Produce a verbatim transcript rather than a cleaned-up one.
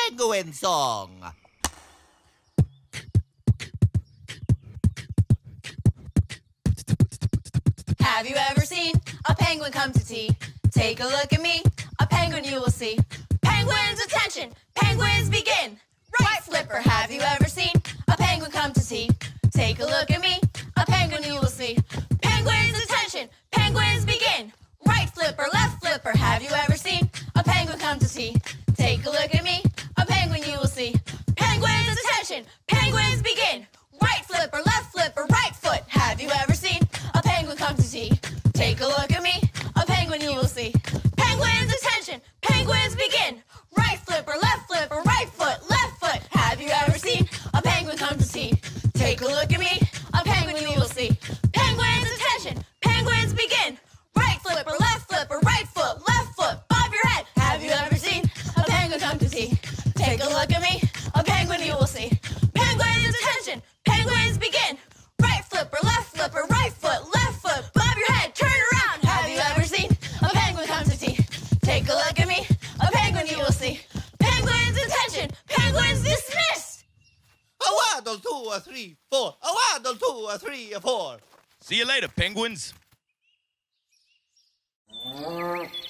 penguin song. Have you ever seen a penguin come to tea? Take a look at me, a penguin you will see. Penguins, attention! Penguins, begin! Right flipper, have you ever seen a penguin come to tea? Take a look at me, a penguin you will see. Penguins, attention! Penguins, begin! Right flipper, left flipper, have you ever seen a penguin come to tea? Take a look at me, a penguin you will see. Penguins, attention! Penguins, begin! Right flipper, left flipper, right foot, have you ever seen a penguin come to tea? Take a look at me, a penguin you will see. Penguins, attention! Penguins, begin! Right flipper, left flipper, right foot, left foot, have you ever seen a penguin come to tea? Take a look at me, a penguin you will see. Penguins, attention! Penguins, begin! Right flipper, left flipper, right foot, left foot, bob your head, have you ever seen a penguin come to tea? Take a look at me, a penguin you will see. Penguins, attention! Penguins, begin! Right flipper, left flipper, right foot, left foot, bob your head, turn around, have you ever seen a penguin come to tea? Take a look at me, a penguin you will see. Penguins, attention! Penguins, dismissed! A waddle, two, a three, four. A waddle, two, a three, a four. See you later, penguins.